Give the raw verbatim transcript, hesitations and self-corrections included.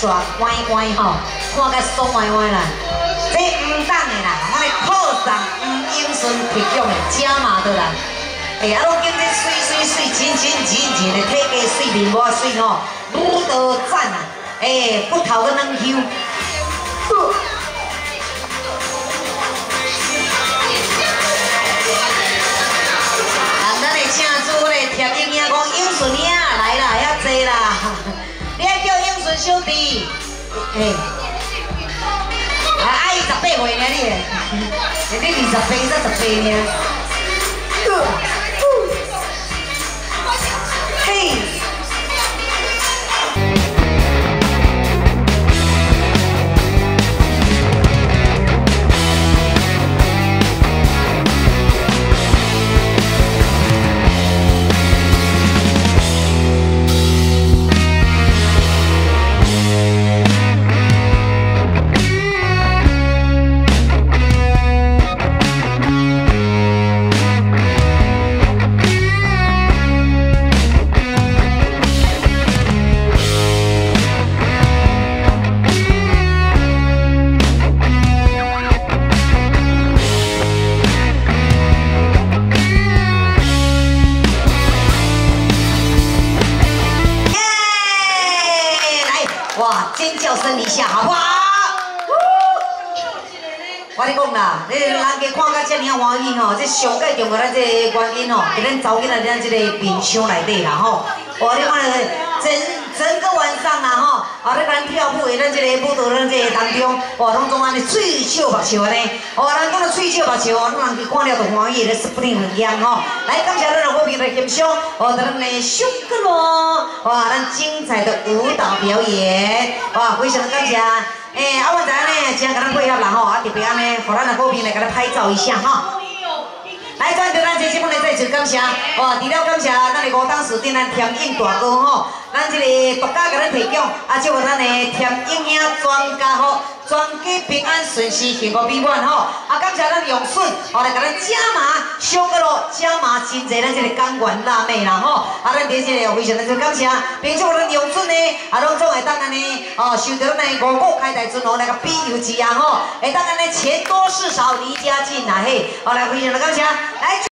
耍歪歪吼，看甲爽歪歪啦。这唔当的啦，我哋套上黄英顺提供的加码的啦。哎呀，拢经这水水水，真真真真的体格水面我水吼，舞蹈赞啊！哎，骨头个软 Q。请主咧贴应影讲英顺兄来啦，遐济啦，你爱叫英顺小弟，嘿，啊阿姨十八岁呢你，你二十八才十八呢，嘿。 尖叫声一下，好不好？我跟你讲啦，你人家看到这尔欢喜吼，这上界重要咱这原因吼，伫咱查某囡仔咱这个面腔内底啦吼。哇，你看整整个晚上啦吼，啊，你咱跳舞的咱这个舞蹈咱这个当中，哇，拢总安尼嘴笑目笑安尼。哦，咱讲到嘴笑目笑哦，咱人去看了就欢喜，咧说不定很香吼。来，感谢咱的好朋友的欣赏，哦，咱的上个咯，哇，咱精彩的舞蹈表演，哇，非常的感谢。 诶，啊，我知影呢，真甲咱配合啦吼，啊特别安尼，互咱的好评来甲咱拍照一下哈。来，转着咱这节目来再次感谢，哇，除了感谢咱的五当时顶咱添音大哥吼，咱这个独家甲咱提供，啊，祝福咱的添音兄全家好，全家平安顺遂，幸福美满吼。啊，感谢咱永顺，哦来甲咱加码，小个咯加码真济咱这个钢管辣妹啦吼。啊，咱第这个非常的感谢，并祝福咱永顺呢，啊，拢总会当安尼哦，受到咱的五股开台尊王来个庇佑之啊吼，会当安尼钱多事少离家近啦嘿，好来非常的感谢，来。